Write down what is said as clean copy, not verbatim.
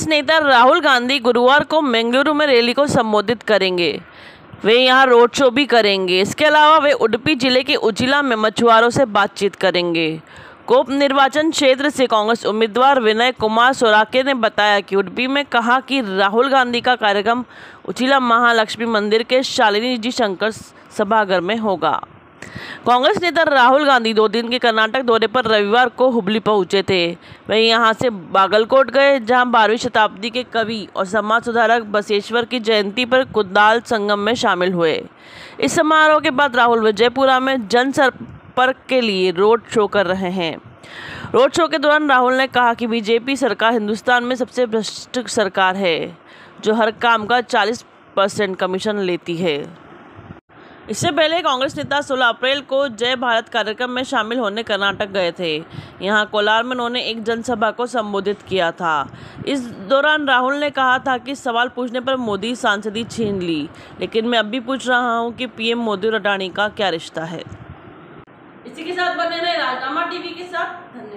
नेता राहुल गांधी गुरुवार को बेंगलुरु में रैली को संबोधित करेंगे। वे यहां रोड शो भी करेंगे। इसके अलावा वे उडुपी जिले के उजिला में मछुआरों से बातचीत करेंगे। कोप निर्वाचन क्षेत्र से कांग्रेस उम्मीदवार विनय कुमार सोराके ने बताया कि उडुपी में कहा कि राहुल गांधी का कार्यक्रम उजिला महालक्ष्मी मंदिर के शालिनी जी शंकर सभागार में होगा। कांग्रेस नेता राहुल गांधी 2 दिन के कर्नाटक दौरे पर रविवार को हुबली पहुंचे थे। वे यहां से बागलकोट गए, जहां 12वीं शताब्दी के कवि और समाज सुधारक बसवेश्वर की जयंती पर कुदाल संगम में शामिल हुए। इस समारोह के बाद राहुल विजयपुरा में जनसंपर्क के लिए रोड शो कर रहे हैं। रोड शो के दौरान राहुल ने कहा कि बीजेपी सरकार हिंदुस्तान में सबसे भ्रष्ट सरकार है, जो हर काम का 40% कमीशन लेती है। इससे पहले कांग्रेस नेता 16 अप्रैल को जय भारत कार्यक्रम में शामिल होने कर्नाटक गए थे। यहां कोलार में उन्होंने एक जनसभा को संबोधित किया था। इस दौरान राहुल ने कहा था कि सवाल पूछने पर मोदी सांसदी छीन ली, लेकिन मैं अब भी पूछ रहा हूं कि पीएम मोदी और अडानी का क्या रिश्ता है। इसी के साथ बने रहे राजनामा टीवी के साथ।